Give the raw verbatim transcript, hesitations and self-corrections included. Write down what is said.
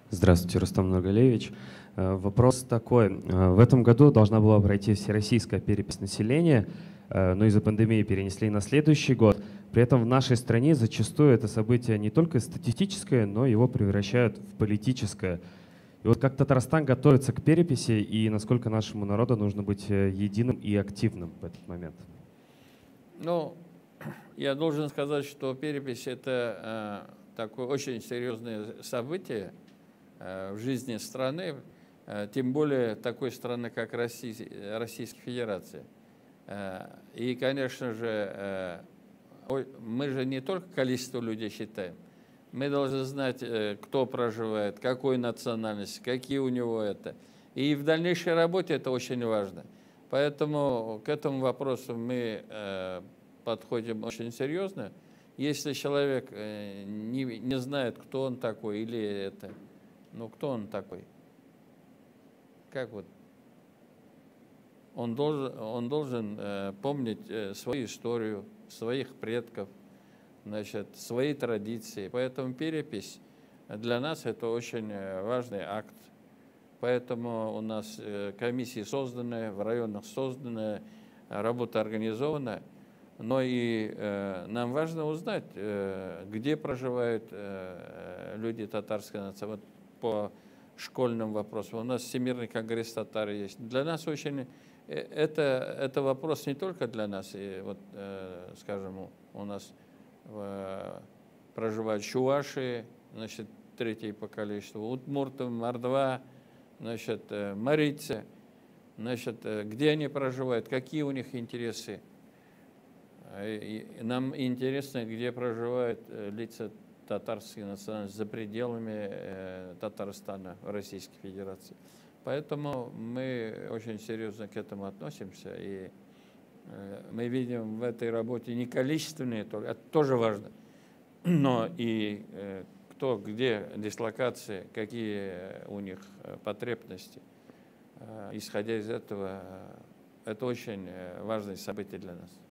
Здравствуйте, Рустам Нургалиевич. Э, Вопрос такой. Э, В этом году должна была пройти всероссийская перепись населения, э, но из-за пандемии перенесли на следующий год. При этом в нашей стране зачастую это событие не только статистическое, но его превращают в политическое. И вот как Татарстан готовится к переписи и насколько нашему народу нужно быть э, единым и активным в этот момент? Ну, я должен сказать, что перепись – это э, такое очень серьезное событие э, в жизни страны, э, тем более такой страны, как Россия, Российская Федерация. Э, и, конечно же, э, мы же не только количество людей считаем, мы должны знать, э, кто проживает, какой национальности, какие у него это. И в дальнейшей работе это очень важно. Поэтому к этому вопросу мы э, подходим очень серьезно. Если человек э, не, не знает, кто он такой, или это, ну кто он такой, как вот, он должен, он должен э, помнить э, свою историю, своих предков, значит, свои традиции. Поэтому перепись для нас это очень важный акт. Поэтому у нас комиссии созданы, в районах созданы, работа организована. Но и э, нам важно узнать, э, где проживают э, люди татарской нации. Вот по школьным вопросам. У нас Всемирный конгресс татар есть. Для нас очень... Это, это вопрос не только для нас. И вот, э, скажем, у нас в, проживают чуваши, значит, третье по количеству, удмурты, мордва, значит, марийцы, значит, где они проживают, какие у них интересы. И нам интересно, где проживают лица татарской национальности за пределами Татарстана, Российской Федерации. Поэтому мы очень серьезно к этому относимся, и мы видим в этой работе не количественные, это тоже важно, но и кто, где дислокации, какие у них потребности. Исходя из этого, это очень важное событие для нас.